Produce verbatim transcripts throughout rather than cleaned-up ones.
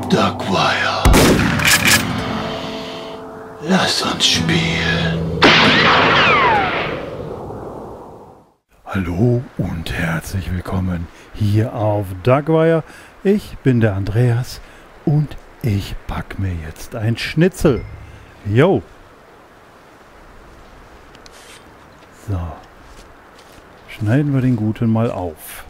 Dugwire. Lass uns spielen. Hallo und herzlich willkommen hier auf Dugwire. Ich bin der Andreas und ich back mir jetzt ein Schnitzel. Jo. So. Schneiden wir den Guten mal auf.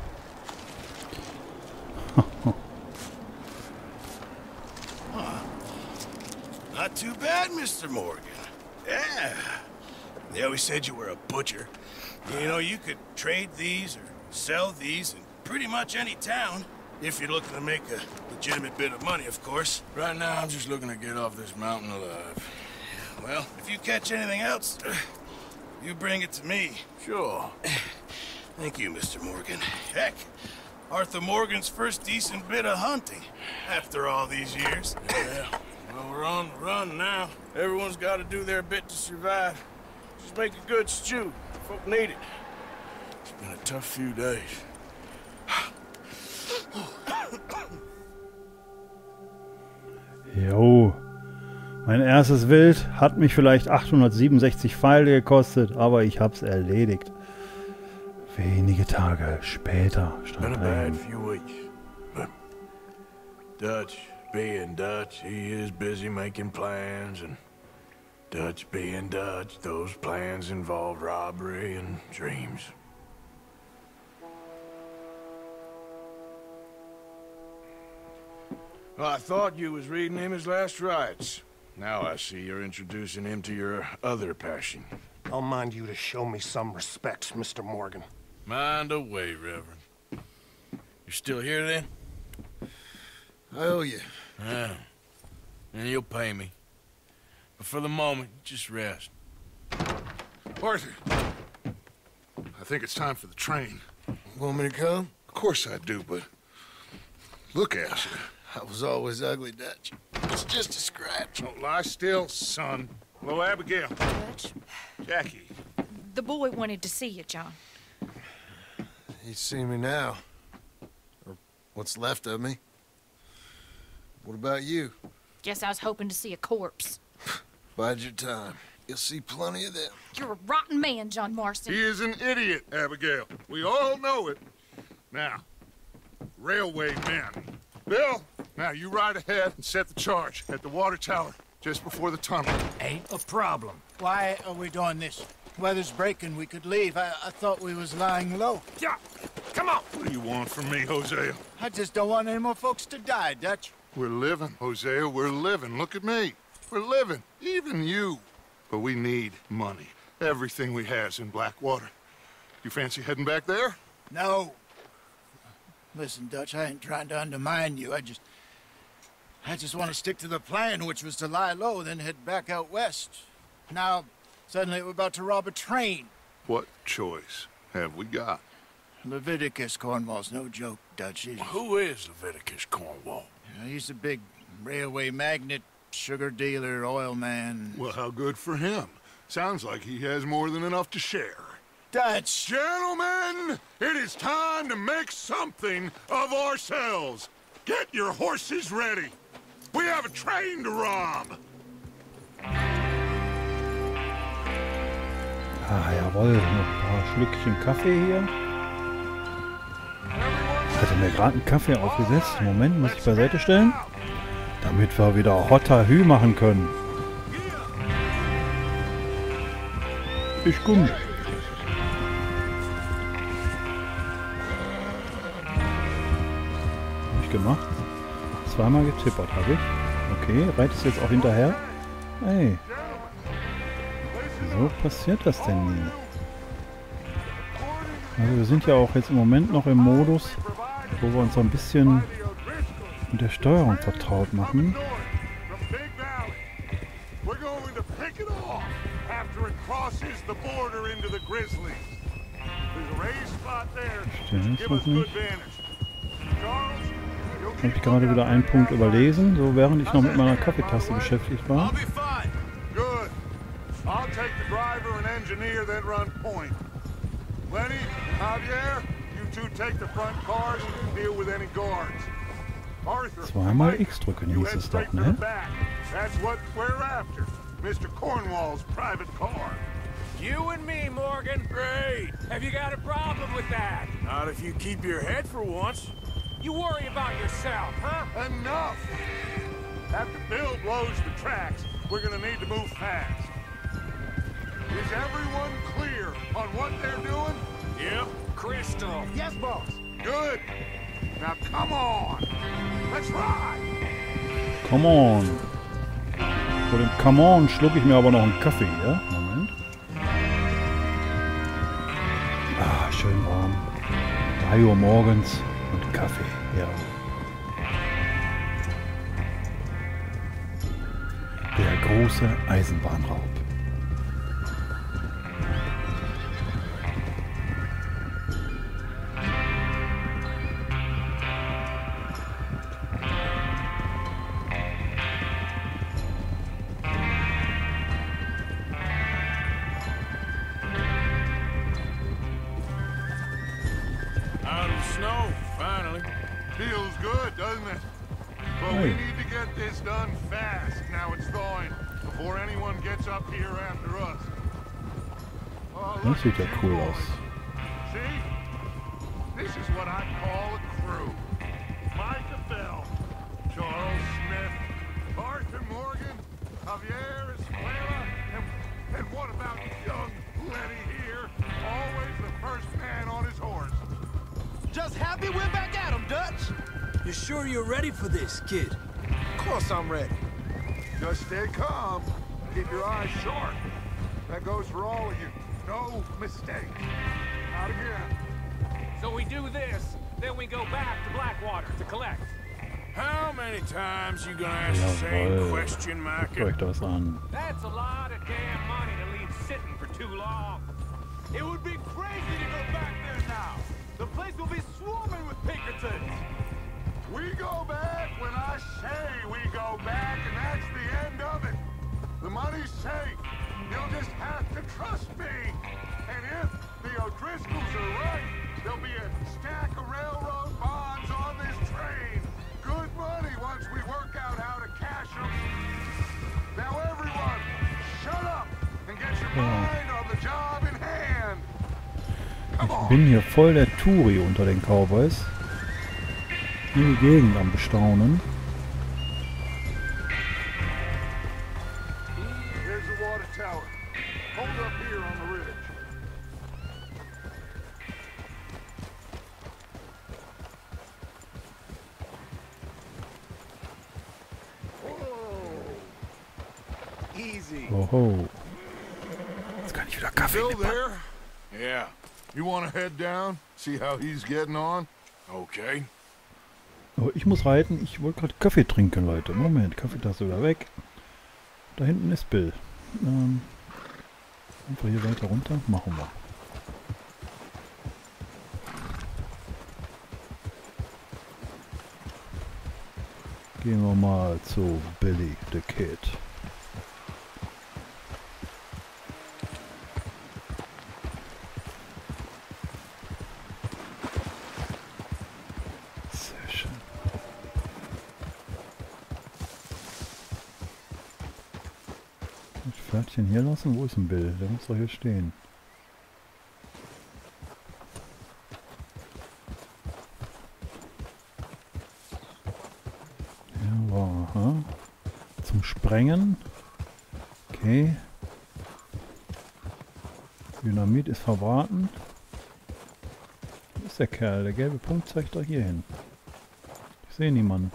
Not too bad, Mister Morgan. Yeah. They always said you were a butcher. You know, you could trade these or sell these in pretty much any town. If you're looking to make a legitimate bit of money, of course. Right now, I'm just looking to get off this mountain alive. Well, if you catch anything else, you bring it to me. Sure. Thank you, Mister Morgan. Heck, Arthur Morgan's first decent bit of hunting after all these years. Yeah. Well, we're on the run now. Everyone's got to do their bit to survive. Just make a good stew. Folk need it. It's been a tough few days. Jo. Mein erstes Wild hat mich vielleicht achthundertsiebenundsechzig Pfeile gekostet, aber ich hab's erledigt. Wenige Tage später stand ein... Dutch, being Dutch, he is busy making plans, and Dutch being Dutch, those plans involve robbery and dreams. Well, I thought you was reading him his last rites. Now I see you're introducing him to your other passion. I'll mind you to show me some respect, Mister Morgan. Mind away, Reverend. You're still here, then? I owe you. Yeah. And you'll pay me. But for the moment, just rest. Arthur, I think it's time for the train. Want me to come? Of course I do, but look at you. I was always ugly, Dutch. It's just a scratch. Don't lie still, son. Hello, Abigail. Dutch, Jackie. the boy wanted to see you, John. He's seen me now. Or what's left of me. What about you? Guess I was hoping to see a corpse. Bide your time. You'll see plenty of them. You're a rotten man, John Marston. He is an idiot, Abigail. We all know it. Now, railway men. Bill, now you ride ahead and set the charge at the water tower just before the tunnel. Ain't a problem. Why are we doing this? Weather's breaking. We could leave. I, I thought we was lying low. Yeah, come on. What do you want from me, Hosea? I just don't want any more folks to die, Dutch. We're living, Hosea. We're living. Look at me. We're living. Even you. But we need money. Everything we has in Blackwater. You fancy heading back there? No. Listen, Dutch, I ain't trying to undermine you. I just... I just want to stick to the plan, which was to lie low, then head back out west. Now, suddenly we're about to rob a train. What choice have we got? Leviticus Cornwall's no joke, Dutch. He's, Who is Leviticus Cornwall? you know, he's a big railway magnate, sugar dealer, oil man. Well, how good for him. Sounds like he has more than enough to share. Dutch! Gentlemen, it is time to make something of ourselves. Get your horses ready. We have a train to rob. Ah, jawohl, noch ein paar Schlückchen Kaffee hier. Ich hatte mir gerade einen Kaffee aufgesetzt. Moment, muss ich beiseite stellen. Damit wir wieder Hotter Hü machen können. Ich komme. Hab ich gemacht. Zweimal getippert habe ich. Okay, reicht es jetzt auch hinterher? Hey. Wieso passiert das denn nie? Also wir sind ja auch jetzt im Moment noch im Modus, wo wir uns so ein bisschen mit der Steuerung vertraut machen. Stimmt das nicht? Habe ich gerade wieder einen Punkt überlesen, so während ich noch mit meiner Kaffeetasse beschäftigt war. I'll take the driver and engineer that run point. Lenny, Javier, you two take the front cars and deal with any guards. Arthur, Zweimal Mike, X drücken you hieß head es doch, straight to ne? the back. That's what we're after. Mister Cornwall's private car. You and me, Morgan. Great. Have you got a problem with that? Not if you keep your head for once. You worry about yourself, huh? Enough! After Bill blows the tracks, we're gonna need to move fast. Is everyone clear on what they're doing? Yep. Crystal. Yes, boss. Good. Now come on. Let's ride. Come on. Vor dem Come on schlucke ich mir aber noch einen Kaffee, ja? Moment. Ah, schön warm. drei Uhr morgens und Kaffee, ja. Der große Eisenbahnraub. Out of the snow, finally. Feels good, doesn't it? But we Hey. need to get this done fast. Now it's thawing before anyone gets up here after us. Oh, look Das sieht ja at you cool boys. aus. See? This is what I call a crew. Micah Bell, Charles Smith, Arthur Morgan, Javier Escuela, and, and what about young Lenny here? Always the first man on his horse. Just happy we're back at 'em, Dutch. You sure you're ready for this, kid? Of course I'm ready. Just stay calm. Keep your eyes sharp. That goes for all of you. No mistakes. Out again. So we do this, then we go back to Blackwater to collect. How many times you gonna ask the same Jawohl. question, Guckt Micah? euch das an. That's a lot of damn money to leave sitting for too long. It would be crazy to go back there now. The place will be swarming with Pinkertons. We go back when I say we go back, and that's the end of it. The money's safe. You'll just have to trust me. And if the O'Driscolls are right, there'll be a stack of railroad bonds on this train. Good money once we work out how to cash them. Now everyone, shut up and get your mind on the job in hand. Come Ich on. bin hier voll der Touri unter den Cowboys. Hier die Gegend am Bestaunen. Here's the water tower. Hold up here on the ridge. Easy. Oho. Jetzt kann ich wieder Kaffee Bill nippern. there? Yeah. You want to head down? See how he's getting on? Okay. Oh, ich muss reiten. Ich wollte gerade Kaffee trinken, Leute. Moment, Kaffeetasse wieder weg. Da hinten ist Bill. Ähm, einfach hier weiter runter. Machen wir. Gehen wir mal zu Billy the Kid. Sehr schön. Das Pferdchen hier lassen? Wo ist denn Bill? Der muss doch hier stehen. Ja, war, aha. Zum Sprengen. Okay. Dynamit ist verbraten. Wo ist der Kerl? Der gelbe Punkt zeigt doch hier hin. Ich sehe niemanden.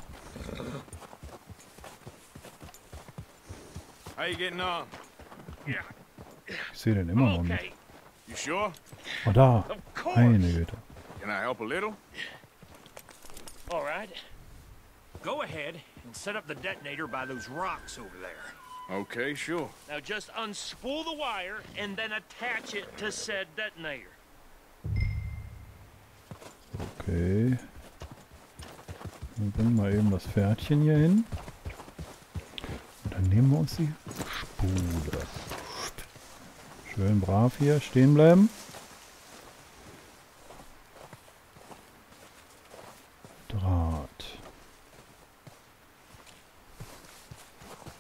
How you getting on? Ich sehe den immer noch nicht. Okay, You sure? Oh, da. of course. Meine Güte. Can I help a little? All right. Go ahead and set up the detonator by those rocks over there. Okay, sure. Now just unspool the wire and then attach it to said detonator. Okay. Dann bringen wir eben das Pferdchen hier hin. Und dann nehmen wir uns die Spule. Schön brav hier stehen bleiben. Draht.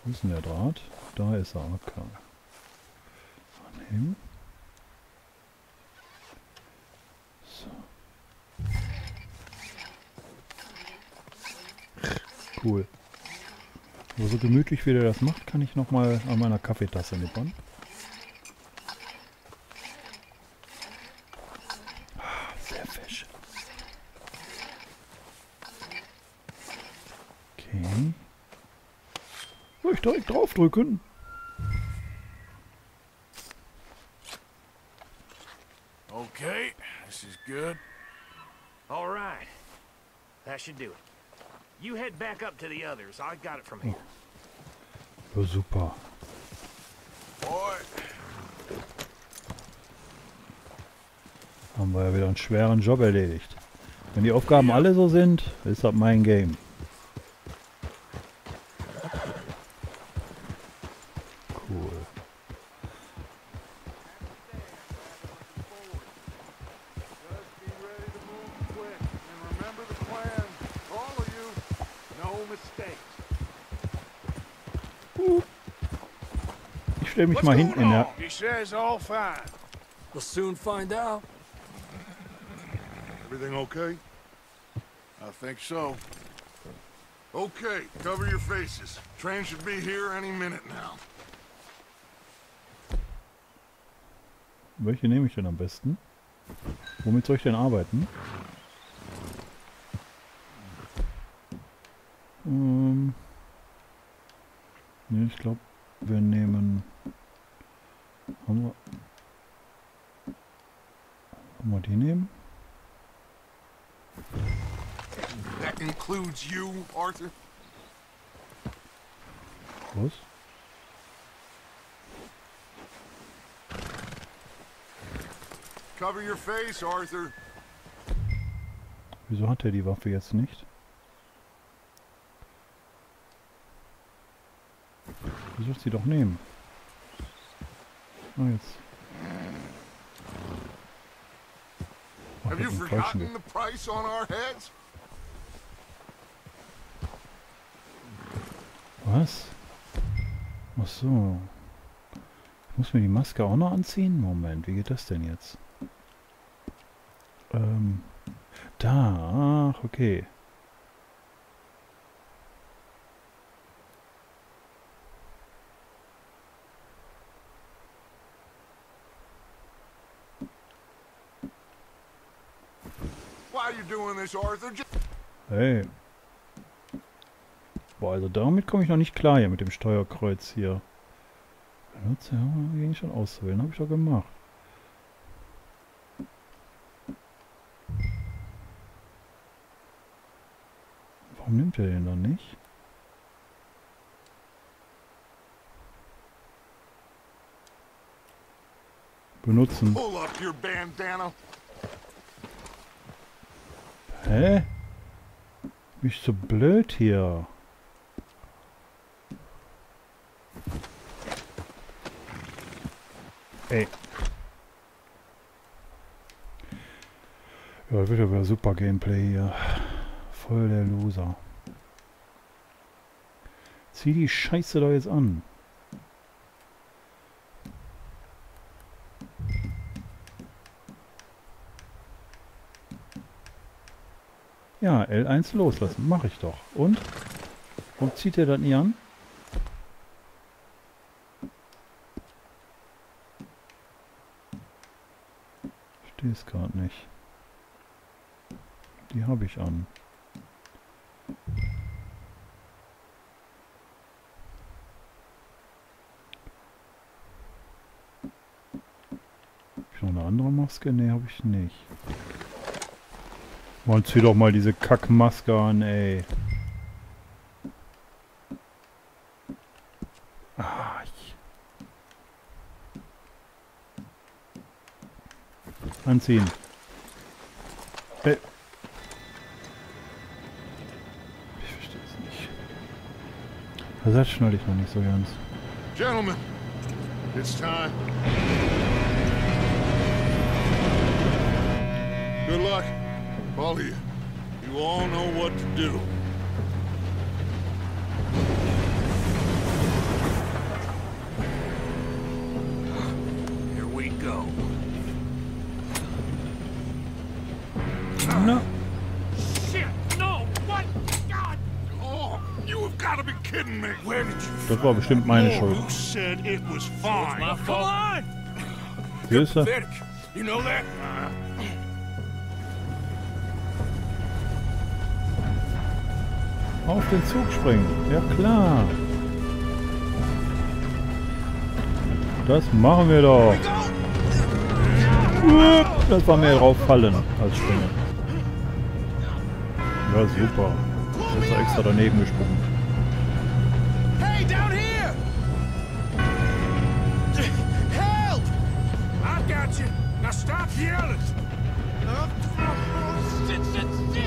Wo ist denn der Draht? Da ist er. Okay. Anheben. So. Cool. Aber so gemütlich wie der das macht, kann ich nochmal an meiner Kaffeetasse nippern. Ah, sehr fesch. Okay. Soll ich direkt draufdrücken? Okay, this is good. All right. That should do it. You head back up to the others. I got it from here. Ja, super. Boy. Haben wir ja wieder einen schweren Job erledigt. Wenn die Aufgaben alle so sind, ist das mein Game. Cool. Ich stelle mich mal hinten in der... He says all fine. We'll soon find out. Everything okay? I think so. Okay, cover your faces. Train should be here any minute now. Welche nehme ich denn am besten? Womit soll ich denn arbeiten? Ähm... Ne, ich glaube, wir nehmen... Haben wir... Wollen wir die nehmen? That includes you, Arthur? Was? Cover your face, Arthur. Wieso hat er die Waffe jetzt nicht? Du sollst sie doch nehmen. Oh, jetzt. Oh, Have you forgotten the price on our heads? Was? Ach so. Ich muss mir die Maske auch noch anziehen? Moment, wie geht das denn jetzt? Ähm, da, ach, okay. Why are you doing this, Arthur? Just Hey. Boah, also damit komme ich noch nicht klar hier mit dem Steuerkreuz hier. Benutze, ja, ging schon auswählen, habe ich doch gemacht. Warum nimmt er den dann nicht? Benutzen. pull up your bandana. Hä? Bin ich so blöd hier? Ey. Ja, wird aber super Gameplay hier. Voll der Loser. Zieh die Scheiße doch jetzt an. Ja, L eins loslassen. Mach ich doch. Und? Warum zieht er das nie an? Verstehe es gerade nicht. Die habe ich an. Habe ich noch eine andere Maske? Ne, habe ich nicht. Man, zieh doch mal diese Kackmaske an, ey. Ah, ich. Anziehen. Hey. Ich verstehe es nicht. Das schneide ich noch nicht so ganz. Gentlemen, it's time. Good luck, all of you. You all know what to do. kidding me? Where did you Das war bestimmt meine Schuld. Who said it was fine? Come on! Hier ist er. Pathetic. You know that? Auf den Zug springen. Ja klar. Das machen wir doch. Das war mehr drauf fallen als springen. Ja, super. Jetzt ist er extra daneben gesprungen. Hey, down here! Help! I got you. Now stop yelling. Shit, shit, shit!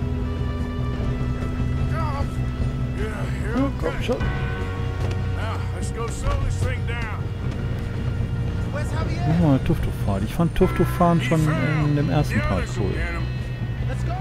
Yeah, Ja, you're komm okay. schon. Now, let's go slow this thing down. Where's Javier? Guck mal, Tuff-Tuff-Fahren. Ich fand Tuff-Tuff-Fahren schon in dem ersten Yeah, Part this'll cool. get him. Let's go.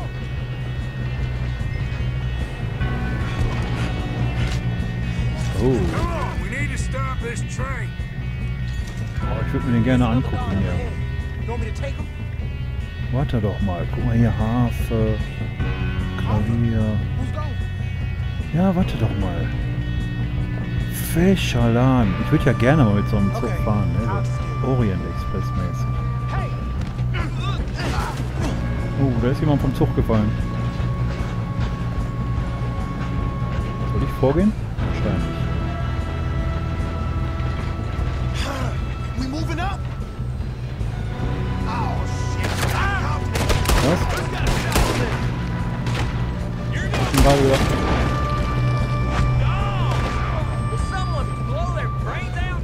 Oh, Come on, we need to stop this train. oh ich würde mir den gerne angucken hier. You want me to take him? Warte doch mal. Guck mal hier, Harfe, Klavier. Who's going? Ja, warte doch mal. Feschalan. Ich würde ja gerne mal mit so einem Zug Okay. fahren, ne? So Orient Express mäßig. Hey! Oh, da ist jemand vom Zug gefallen. Soll ich vorgehen? Wahrscheinlich. We moving up? Oh, shit. Ah! Was? Let's get out of this. Ich bin gerade wieder. Will someone blow their brains out?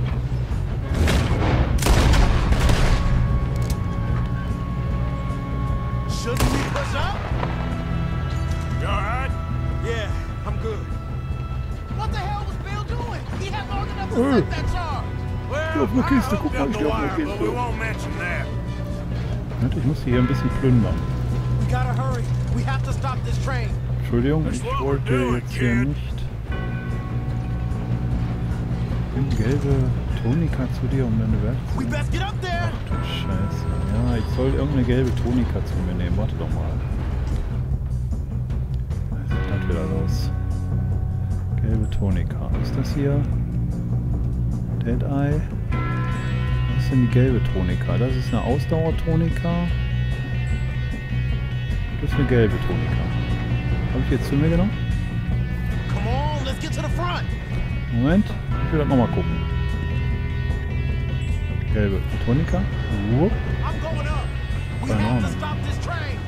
Shouldn't we push up? You alright? Yeah, I'm good. What the hell was Bill doing? He had long enough to set that charge. Well, auf eine I Kiste, hope guck mal, up ich the stehe auf einer wire, but Kiste. we won't mention that. Warte, ich muss hier ein bisschen plündern. We gotta hurry. We have to stop this train. Entschuldigung, ich what we're wollte doing, jetzt hier kid. nicht. Nimm gelbe Tonika zu dir, um deine Werte zu We best get up there. Du Scheiße. Ja, ich soll irgendeine gelbe Tonika zu mir nehmen. Warte doch mal. Was ist das wieder los? Gelbe Tonika. Was ist das hier? Dead Eye. Was ist denn die gelbe Tonika? Das ist eine Ausdauertonika. Das ist eine gelbe Tonika. Habe ich jetzt zu mir genommen? Come on, let's get to the front. Moment, ich will das nochmal gucken. Gelbe Tonika. Wupp. I'm going up. We Keine have to Ahnung. stop this train.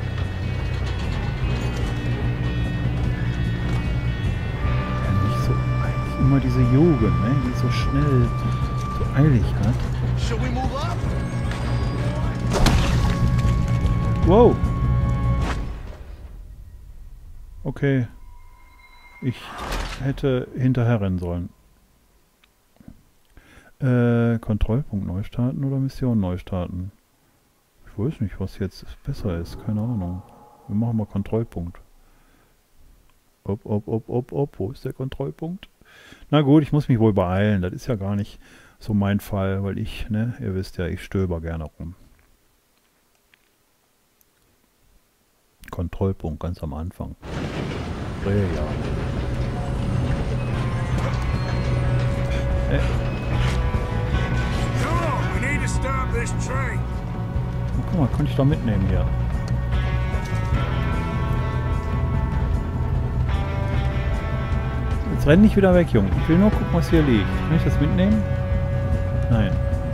Ja, nicht so. Eigentlich immer diese Jugend, ne? Die so schnell, so eilig hat. Should we move up? Wow! Okay. Ich hätte hinterher rennen sollen. Äh, Kontrollpunkt neu starten oder Mission neu starten? Ich weiß nicht, was jetzt besser ist. Keine Ahnung. Wir machen mal Kontrollpunkt. Op, op, op, op, op. Wo ist der Kontrollpunkt? Na gut, ich muss mich wohl beeilen. Das ist ja gar nicht so mein Fall, weil ich, ne, ihr wisst ja, ich stöber gerne rum. Kontrollpunkt ganz am Anfang. Ja. Äh, Come on, we need to stop this train. oh, guck mal, konnte ich doch mitnehmen hier. Jetzt renn nicht wieder weg, Junge. Ich will nur gucken, was hier liegt. Kann ich das mitnehmen? Nein.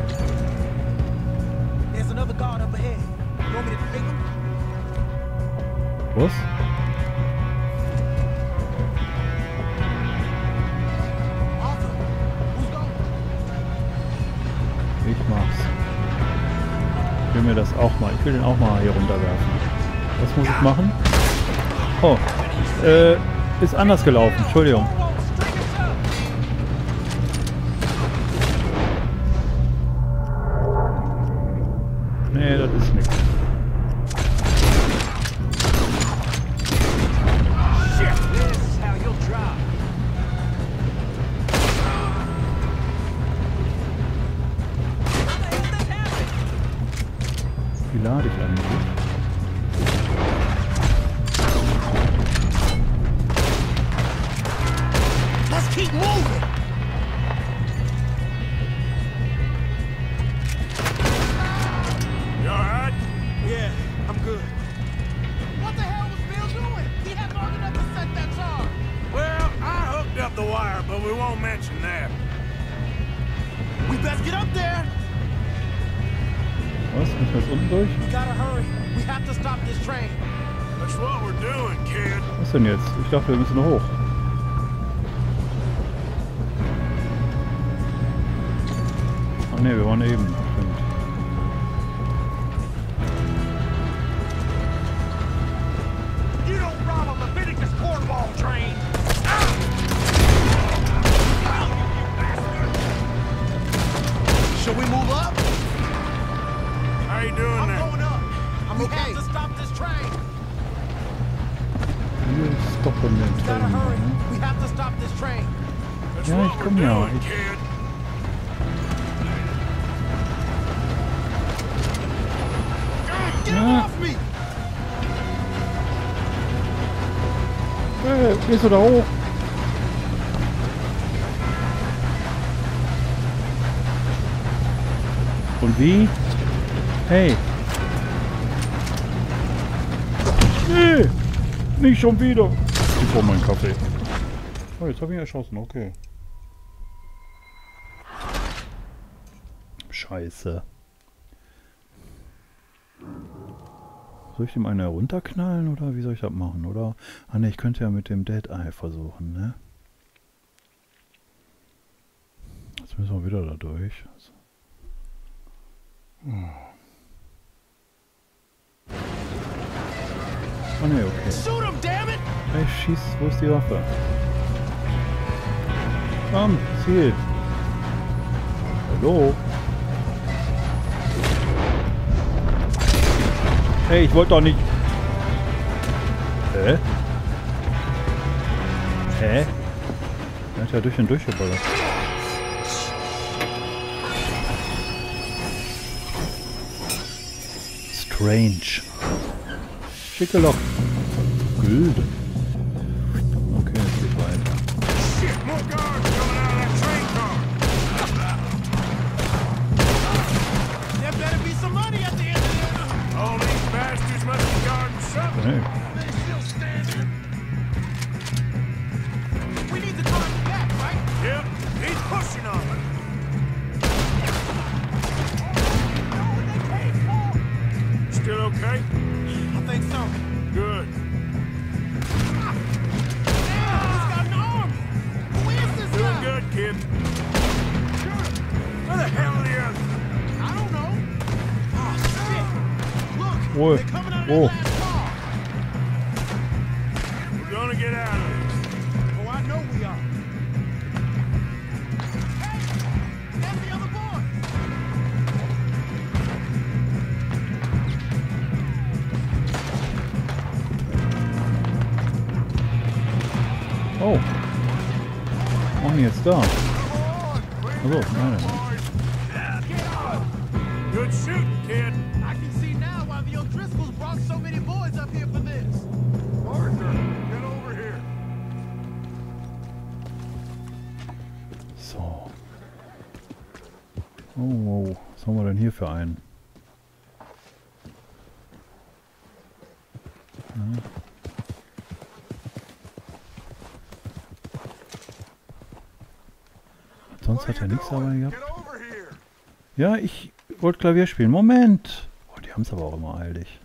There's another guard up ahead. You want me to take him? Was? Arthur, who's going? Ich mach's. Ich will mir das auch mal. Ich will den auch mal hier runterwerfen. Was muss ich machen? Oh. Äh, ist anders gelaufen. Entschuldigung. Nee, das ist nichts. This is how you'll drop. Wie lade ich eigentlich? the wire, but we won't mention that. We best get up there. Was? Müssen wir jetzt unten durch? We gotta hurry. We have to stop this train. That's what we're doing, kid. Was denn jetzt? Ich dachte, wir müssen hoch. Ach ne, wir waren eben. Stimmt. You don't rob a Leviticus cornball train! Shall we move up? How you doing I'm there? going up. I'm we okay. have to stop this train. Wir stoppen den We gotta Train. hurry. Ne? We have to stop this train. That's Ja, what ich we're komm ja. doing, Ich, kid. Get Ja. off me! Hey, gehst du da hoch? Und wie? Hey. Nee, nicht schon wieder. Ich brauche meinen Kaffee. Oh, jetzt habe ich ihn erschossen, okay. Scheiße. Soll ich dem einen herunterknallen oder wie soll ich das machen? Oder? Ah ne, ich könnte ja mit dem Dead Eye versuchen, ne? Jetzt müssen wir wieder da durch. Also. Oh ne, okay. Shoot him, damn it! Hey, schieß, wo ist die Waffe? Komm, Ziel. Hallo? Hey, ich wollte doch nicht... Hä? Hä? Er hat ja durch und durchgeballert. Strange. Schicke Lock. Gut. Okay, es geht weiter. Shit, more guards coming out of that train car. There better be some money at the end of this. All these bastards must be guarding something. Hey. They still standing. We need to drive them back, right? Yep, he's pushing on me. Still okay? I think so. Good. Damn, he's got an arm. Who is this Doing guy? good, kid. Where the hell are the others? I don't know. Oh, shit. Look, Whoa. they're coming out of Whoa. that last car. We're gonna get out of this. Oh, I know we are. Hey, that's the other boy. Oh. Machen die jetzt da? Achso, nein, nein. Good shooting, kid. I can see now why the O'Driscolls brought so many boys up here for this. Parker, get over here. So. Oh, wow. Was haben wir denn hier für einen? Ja. Sonst hat er nichts dabei gehabt. Get over here. Ja, ich wollte Klavier spielen. Moment! Oh, die haben es aber auch immer eilig.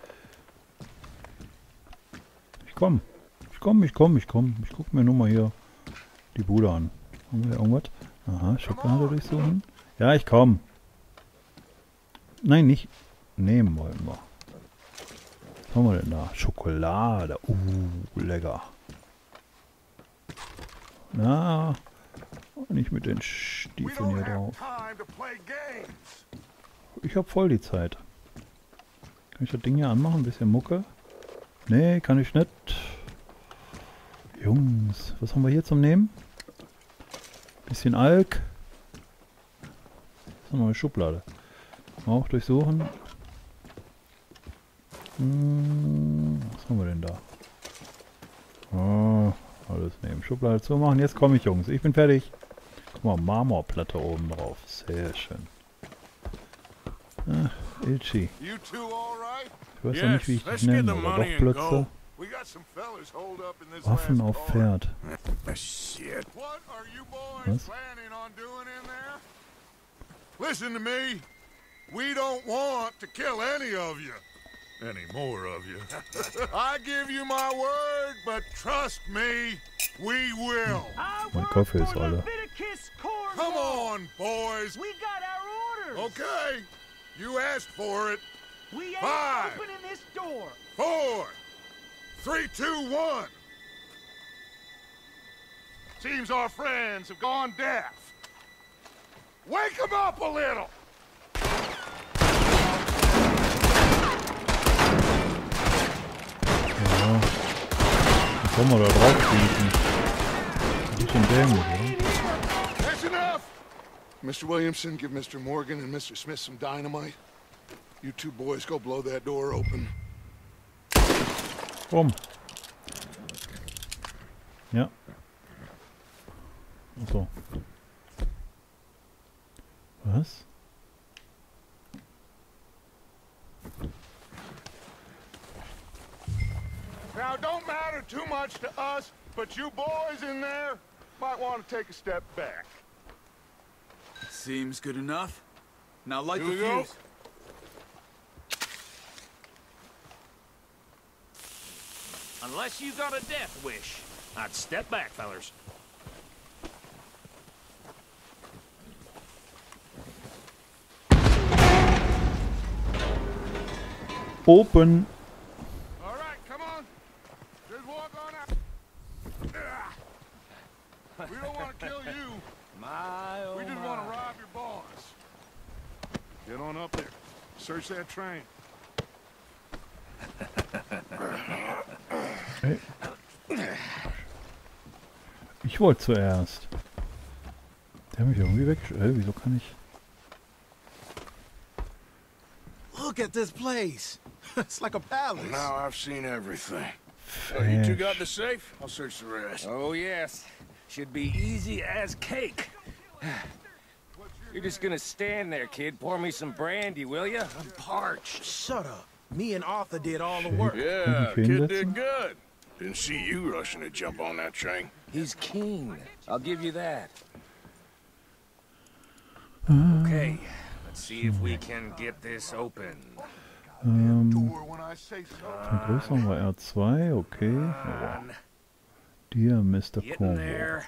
Ich komm. Ich komm, ich komm, ich komm. Ich guck mir nur mal hier die Bude an. Haben wir irgendwas? Aha, Schokolade durchsuchen. Ja, ich komm. Nein, nicht nehmen wollen wir. Was haben wir denn da? Schokolade. Uh, lecker. Na, nicht mit den We Stiefeln don't hier have drauf. time to play games. Ich hab voll die Zeit. Kann ich das Ding hier anmachen? Ein bisschen Mucke? Nee, kann ich nicht. Jungs, was haben wir hier zum Nehmen? Bisschen Alk. Das ist noch eine Schublade. Auch durchsuchen. Hm, was haben wir denn da? Oh, alles nehmen. Schublade zumachen. Jetzt komme ich, Jungs. Ich bin fertig. Guck mal, Marmorplatte oben drauf. Sehr schön. Ach, Ilchi. You two all right? Ich weiß ja nicht, wie ich dich let's get nenne, the aber money doch and Plötze. go. We got some fellas holed up in this Waffen last auf car. Pferd. Shit. What are you boys Was? planning on doing in there? Listen to me. We don't want to kill any of you. Any more of you. I give you my word, but trust me, we will. Mein Kaffee ist alle. Come on, boys. We got our orders. Okay. You asked for it. We ain't Five. opening this door. Four. Three, two, one. Seems our friends have gone deaf. Wake them up a little. Ja. Was soll man da drauf schießen? Ein bisschen dämlich, oder? That's enough. Mister Williamson, give Mister Morgan and Mister Smith some dynamite. You two boys go blow that door open. Komm. Ja. Achso. Was? Now, don't matter too much to us, but you boys in there might want to take a step back. Seems good enough. Now light Here the we go. fuse. Unless you got a death wish, I'd step back, fellers. Open. All right, come on. Just walk on out. We don't want to kill you. My, oh We just my. want to rob your boss. Get on up there. Search that train. Hey. Ich wollte zuerst. Der hat mich irgendwie weg. Äh, wieso kann ich... Look at this place. It's like a palace. Now I've seen everything. Fish. You two got the safe? I'll search the rest. Oh, yes. Should be easy as cake. You're just gonna stand there, kid. Pour me some brandy, will ya? I'm parched. Shut up. Me and Arthur did all the work. Yeah, Can you kid feel did good. Didn't see you rushing to jump on that train. He's keen. I'll give you that. Ah, Okay, let's see if we can get this open. ähm, Door when I say so. Vergrößerung war R zwei, okay. Oh. On. Dear Mister Get in Congo. there.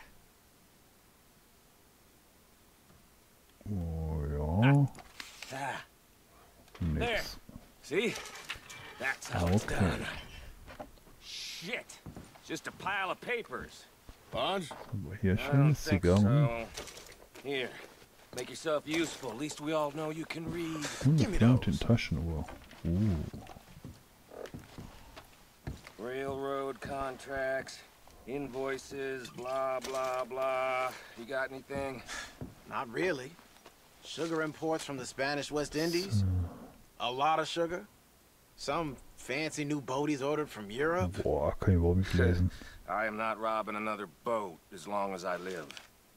Oh ja, Ah, there. nix. See? That's how it's Okay. done. Shit. Just a pile of papers. Bonds? Aber hier I don't schön think Zigarren. so. Here. Make yourself useful. At least we all know you can read. Und eine Fountain Taschenuhr. Uh. Railroad contracts, invoices, blah, blah, blah. You got anything? Not really. Sugar imports from the Spanish West Indies. A lot of sugar. Some fancy new boat he's ordered from Europe. Boah, kann ich überhaupt nicht lesen. I am not robbing another boat as long as I live.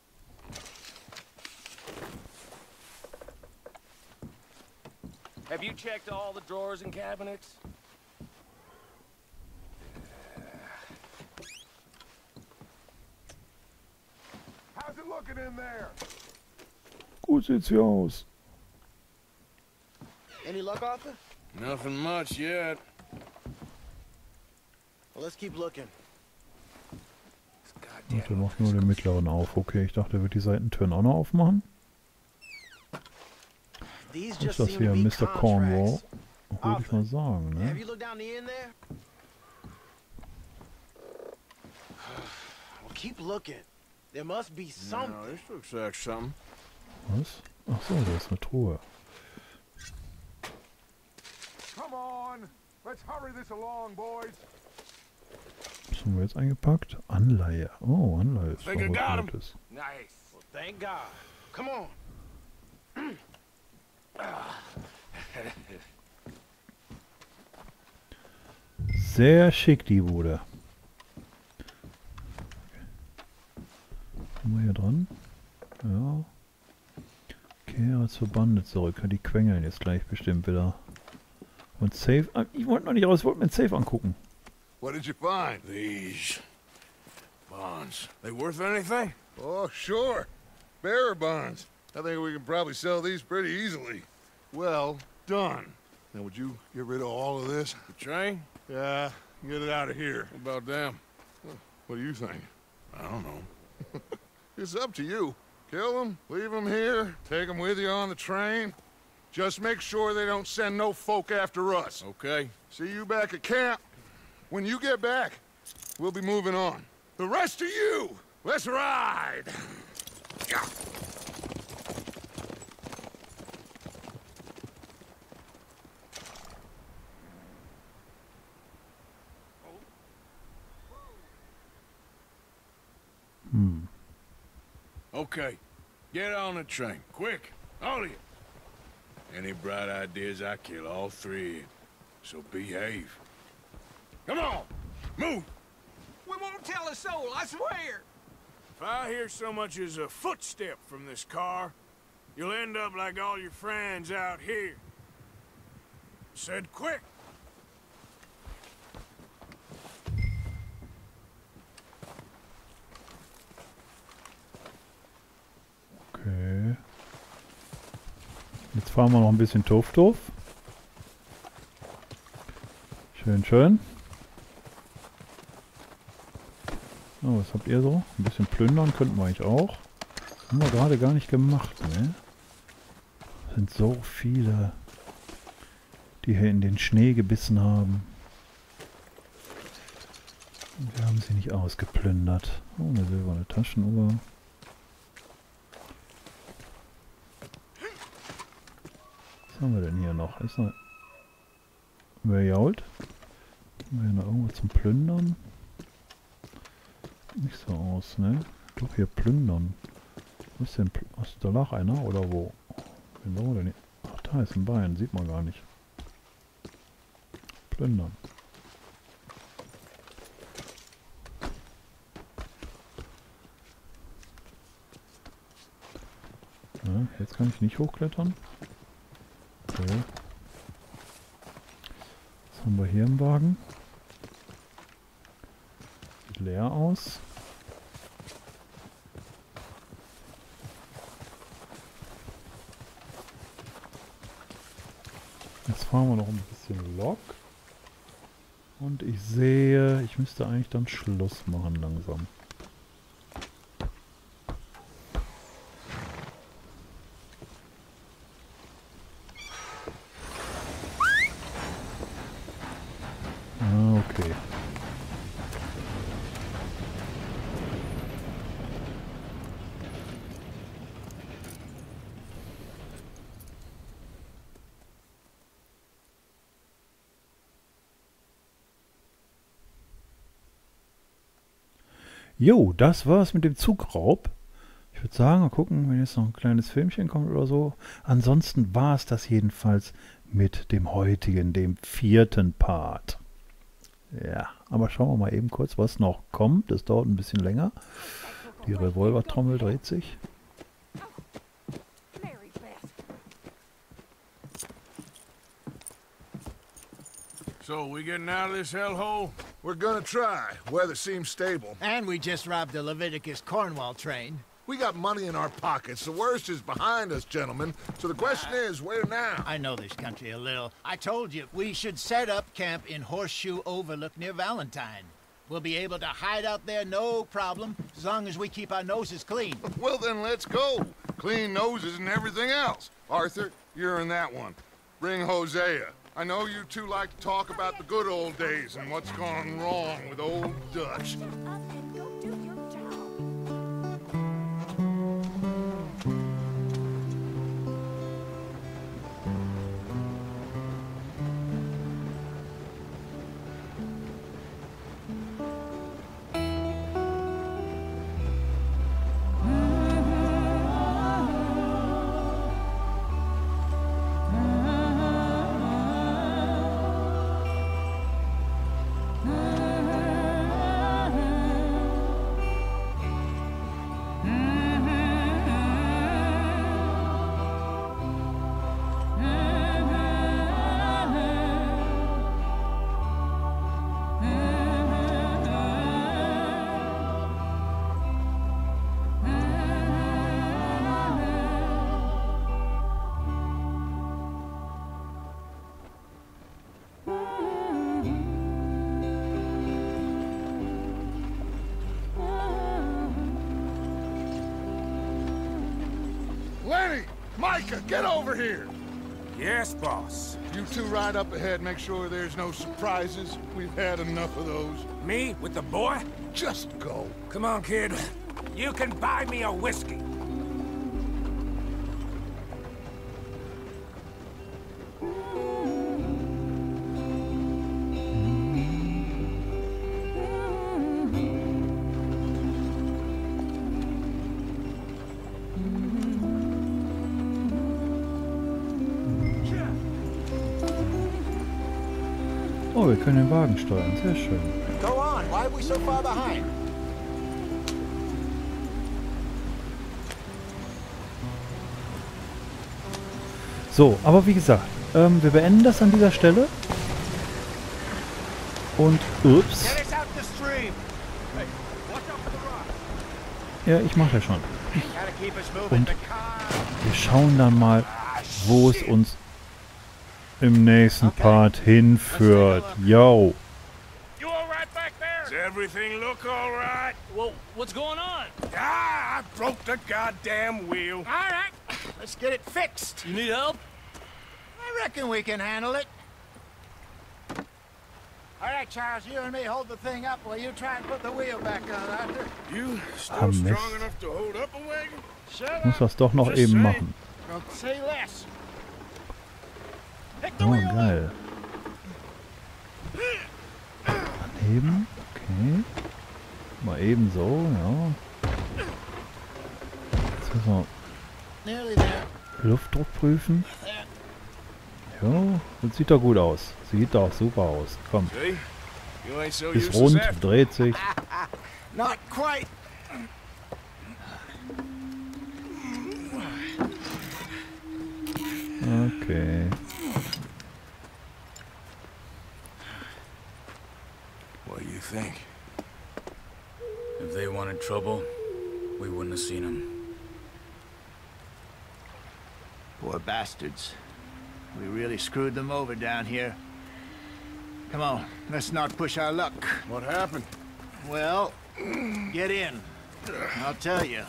Have you checked all the drawers and cabinets? How's it looking in there? Gut sieht's hier aus. Any luck, Arthur? Nothing much yet. Well, let's keep looking. Und der macht nur den mittleren auf. Okay, ich dachte, er wird die Seitentüren auch noch aufmachen. These Ist just das seem hier to be Mister Cornwall? contracts. Würde ich mal sagen, Have ne? you looked down the end there? Well, keep looking. There must be something. No, this looks like something. Was? Ach so, da ist eine Truhe. Come on. Let's hurry this along, boys. Was haben wir jetzt eingepackt? Anleihe. Oh, Anleihe ist Think I doch got was 'em. Gutes. Nice. Well, thank God. Come on. Sehr schick, die Bude. Kommen wir hier dran? Ja. Kehre zur Bande zurück. Die quengeln jetzt gleich bestimmt wieder. Und Safe. Ah, ich wollte noch nicht raus, ich wollte mir ein Safe angucken. What did you find? These bonds. They worth anything? Oh, sure. Bearer bonds. I think we can probably sell these pretty easily. Well done. Now, would you get rid of all of this? The train? Yeah, get it out of here. What about them? What do you think? I don't know. It's up to you. Kill them, leave them here, take them with you on the train. Just make sure they don't send no folk after us. Okay. See you back at camp. When you get back, we'll be moving on. The rest of you, let's ride! Yeah. Hmm. Okay. Get on the train. Quick. All of you. Any bright ideas, I kill all three of you. So behave. Come on! Move! We won't tell a soul, I swear! If I hear so much as a footstep from this car, you'll end up like all your friends out here. Said quick! Okay. Jetzt fahren wir noch ein bisschen Turf-Turf. Schön, schön. Oh, was habt ihr so? Ein bisschen plündern könnten wir eigentlich auch. Haben wir gerade gar nicht gemacht, ne? Sind so viele, die hier in den Schnee gebissen haben. Und wir haben sie nicht ausgeplündert. Oh, eine silberne Taschenuhr. Was haben wir denn hier noch? Ist noch... Wer jault? Haben wir hier noch irgendwo zum Plündern? Nicht so aus, ne? Doch hier plündern. Wo ist denn... Pl Ach, da lag einer, oder wo? Wen haben wir denn hier? Ach, da ist ein Bein, sieht man gar nicht. Plündern. Ja, jetzt kann ich nicht hochklettern. Okay. Was haben wir hier im Wagen? Sieht leer aus. Jetzt fahren wir noch ein bisschen Lok. Und ich sehe, ich müsste eigentlich dann Schluss machen langsam. Ah, okay. Jo, das war's mit dem Zugraub. Ich würde sagen, mal gucken, wenn jetzt noch ein kleines Filmchen kommt oder so. Ansonsten war es das jedenfalls mit dem heutigen, dem vierten Part. Ja, aber schauen wir mal eben kurz, was noch kommt. Das dauert ein bisschen länger. Die Revolvertrommel dreht sich. So, we getting out of this hellhole? We're gonna try. Weather seems stable. And we just robbed the Leviticus Cornwall train. We got money in our pockets. The worst is behind us, gentlemen. So the question is, where now? I know this country a little. I told you, we should set up camp in Horseshoe Overlook near Valentine. We'll be able to hide out there no problem, as long as we keep our noses clean. Well, then let's go. Clean noses and everything else. Arthur, you're in that one. Bring Hosea. I know you two like to talk about the good old days and what's gone wrong with old Dutch. Micah, get over here! Yes, boss. You two ride up ahead, make sure there's no surprises. We've had enough of those. Me with the boy? Just go. Come on, kid. You can buy me a whiskey. Oh, wir können den Wagen steuern. Sehr schön. Go on. Why are we so far behind? So, aber wie gesagt, ähm, wir beenden das an dieser Stelle. Und, ups. Get us out the stream. Ja, ich mache ja schon. Gotta keep us moving. Und The car. wir schauen dann mal, wo es uns im nächsten Part hinführt. Yo. You all right back there? Does everything look all right? Well, what's going on? Ah, I broke the goddamn wheel. All right. Let's get it fixed. You need help? I reckon we can handle it. All right, Charles, you and me hold the thing up while you try and put the wheel back on, Arthur. You still Ah, Mist. strong enough to hold up a wagon? Shut Ich muss das doch noch Just eben saying. machen. Don't say less. Pick the Oh, wheel up. geil. Daneben. Okay. Mal eben so, ja. Jetzt müssen Nearly there. wir Luftdruck prüfen. Ja, das sieht doch gut aus. Sieht doch super aus. Komm. See? You ain't so Ist useless rund, after. dreht sich. Not quite. Okay. What do you think? If they wanted trouble, we wouldn't have seen them. Poor bastards. We really screwed them over down here. Come on, let's not push our luck. What happened? Well, get in. I'll tell you.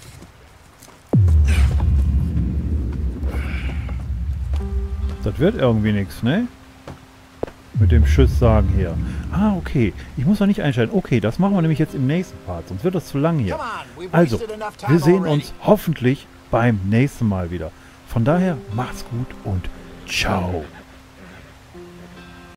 Das wird irgendwie nichts, ne? Mit dem Schuss sagen hier. Ah, okay. Ich muss noch nicht einstellen. Okay, das machen wir nämlich jetzt im nächsten Part, sonst wird das zu lang hier. Also, wir sehen uns hoffentlich beim nächsten Mal wieder. Von daher, macht's gut und ciao.